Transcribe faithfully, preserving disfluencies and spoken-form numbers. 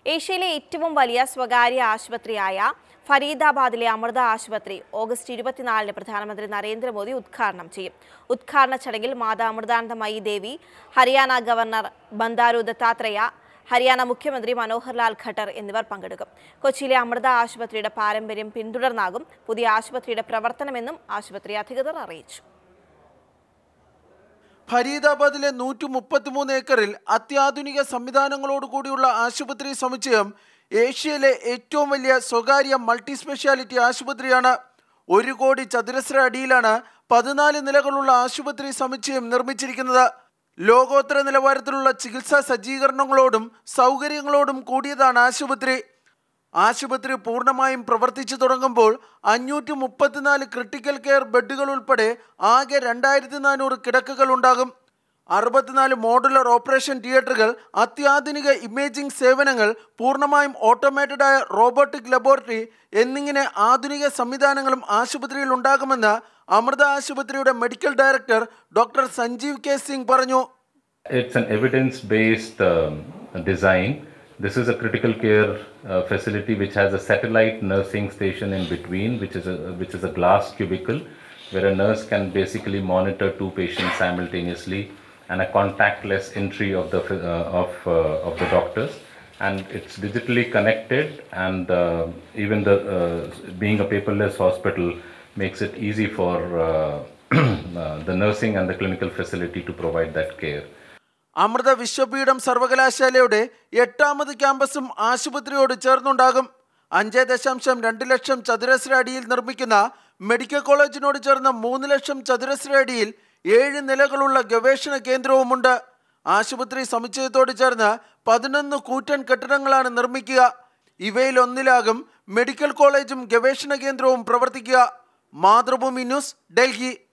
ഏഷ്യയിലെ ഏറ്റവും വലിയ സ്വകാര്യ ആശുപത്രിയായ ഫരീദാബാദിലെ അമൃത ആശുപത്രി ഓഗസ്റ്റ് ഇരുപത്തിനാലിന് പ്രധാനമന്ത്രി നരേന്ദ്രമോദി ഉദ്ഘാടനം ചെയ്യും. ഉദ്ഘാടന ചടങ്ങിൽ മാതാ അമൃതാനന്ദമയി ദേവി, ഹരിയാന ഗവർണർ ബന്ദാരു ദത്താത്രേയ, ഹരിയാന മുഖ്യമന്ത്രി മനോഹർ ലാൽ ഖട്ടർ എന്നിവർ പങ്കെടുക്കും. കൊച്ചിയിലെ അമൃത ആശുപത്രിയുടെ പാരമ്പര്യം പിന്തുടർന്നാകും പുതിയ ആശുപത്രിയുടെ പ്രവർത്തനമെന്നും ആശുപത്രി അധികൃതർ അറിയിച്ചു. ഫരീദാബാദിലെ നൂറ്റി മുപ്പത്തിമൂന്ന് ഏക്കറിൽ അത്യാധുനിക സംവിധാനങ്ങളോടുകൂടിയുള്ള ആശുപത്രി സമുച്ചയം ഏഷ്യയിലെ ഏറ്റവും വലിയ സ്വകാര്യ മൾട്ടി സ്പെഷ്യാലിറ്റി ആശുപത്രിയാണ്. ഒരു കോടി ചതുരശ്ര അടിയിലാണ് പതിനാല് നിലകളുള്ള ആശുപത്രി സമുച്ചയം നിർമ്മിച്ചിരിക്കുന്നത്. ലോകോത്തര നിലവാരത്തിലുള്ള ചികിത്സാ സജ്ജീകരണങ്ങളോടും സൗകര്യങ്ങളോടും കൂടിയതാണ് ആശുപത്രി. ആശുപത്രി പൂർണ്ണമായും പ്രവർത്തിച്ചു തുടങ്ങുമ്പോൾ അഞ്ഞൂറ്റി മുപ്പത്തിനാല് ക്രിട്ടിക്കൽ കെയർ ബെഡുകൾ ഉൾപ്പെടെ ആകെ രണ്ടായിരത്തി നാനൂറ് കിടക്കകൾ ഉണ്ടാകും. അറുപത്തിനാല് മോഡുലർ ഓപ്പറേഷൻ തിയേറ്ററുകൾ, അത്യാധുനിക ഇമേജിംഗ് സേവനങ്ങൾ, പൂർണ്ണമായും ഓട്ടോമേറ്റഡായ റോബോട്ടിക് ലബോറട്ടറി എന്നിങ്ങനെ ആധുനിക സംവിധാനങ്ങളും ആശുപത്രിയിൽ ഉണ്ടാകുമെന്ന് അമൃത ആശുപത്രിയുടെ medical director doctor Sanjeev K Singh പറഞ്ഞു. It's an evidence-based um, design. This is a critical care uh, facility which has a satellite nursing station in between, which is a which is a glass cubicle where a nurse can basically monitor two patients simultaneously, and a contactless entry of the uh, of uh, of the doctors, and it's digitally connected, and uh, even the uh, being a paperless hospital makes it easy for uh, uh, the nursing and the clinical facility to provide that care. Amrita വിശ്വപീഠം സർവകലാശാലയുടെ എട്ടാമത് ക്യാമ്പസും ആശുപത്രിയോട് ചേർന്നുണ്ടാകും. അഞ്ച് ദശാംശം രണ്ട് ലക്ഷം ചതുരശ്ര അടിയിൽ നിർമ്മിക്കുന്ന medical കോളേജിനോട് ചേർന്ന് മൂന്ന് ലക്ഷം ചതുരശ്ര അടിയിൽ ഏഴ് നിലകളുള്ള ഗവേഷണ കേന്ദ്രവുമുണ്ട്. ആശുപത്രി സമുച്ചയത്തോട് ചേർന്ന് പതിനൊന്ന് കൂറ്റൻ കെട്ടിടങ്ങളാണ് നിർമ്മിക്കുക. ഇവയിൽ ഒന്നിലാകും മെഡിക്കൽ കോളേജും ഗവേഷണ കേന്ദ്രവും പ്രവർത്തിക്കുക. മാതൃഭൂമി ന്യൂസ്, ഡൽഹി.